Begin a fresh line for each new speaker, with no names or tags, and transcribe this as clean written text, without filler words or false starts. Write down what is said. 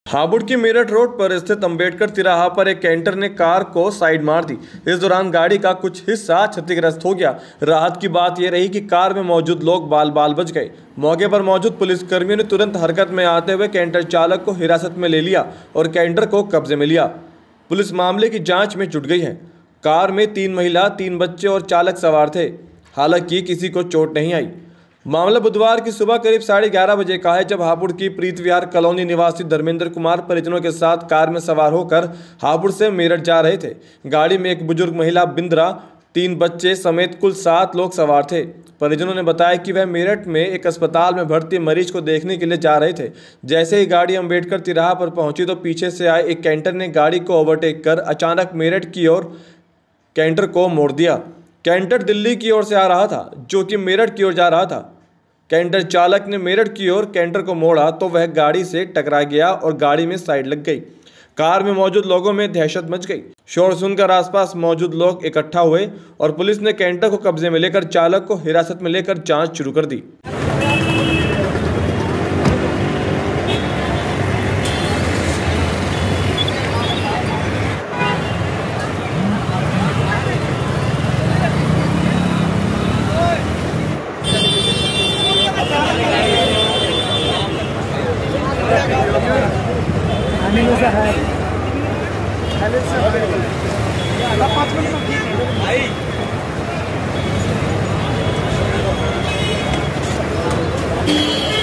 हापुड़ की मेरठ रोड पर स्थित अंबेडकर तिराहा पर एक कैंटर ने कार को साइड मार दी। इस दौरान गाड़ी का कुछ हिस्सा क्षतिग्रस्त हो गया। राहत की बात यह रही कि कार में मौजूद लोग बाल बाल बच गए। मौके पर मौजूद पुलिसकर्मियों ने तुरंत हरकत में आते हुए कैंटर चालक को हिरासत में ले लिया और कैंटर को कब्जे में लिया। पुलिस मामले की जाँच में जुट गई है। कार में 3 महिला, 3 बच्चे और चालक सवार थे। हालांकि किसी को चोट नहीं आई। मामला बुधवार की सुबह करीब 11:30 बजे का है, जब हापुड़ की प्रीत विहार कॉलोनी निवासी धर्मेंद्र कुमार परिजनों के साथ कार में सवार होकर हापुड़ से मेरठ जा रहे थे। गाड़ी में एक बुजुर्ग महिला बिंद्रा, 3 बच्चे समेत कुल 7 लोग सवार थे। परिजनों ने बताया कि वह मेरठ में एक अस्पताल में भर्ती मरीज को देखने के लिए जा रहे थे। जैसे ही गाड़ी अंबेडकर तिराहा पर पहुंची तो पीछे से आए एक कैंटर ने गाड़ी को ओवरटेक कर अचानक मेरठ की ओर कैंटर को मोड़ दिया। कैंटर दिल्ली की ओर से आ रहा था, जो कि मेरठ की ओर जा रहा था। कैंटर चालक ने मेरठ की ओर कैंटर को मोड़ा तो वह गाड़ी से टकरा गया और गाड़ी में साइड लग गई। कार में मौजूद लोगों में दहशत मच गई। शोर सुनकर आसपास मौजूद लोग इकट्ठा हुए और पुलिस ने कैंटर को कब्जे में लेकर चालक को हिरासत में लेकर जांच शुरू कर दी।
भाई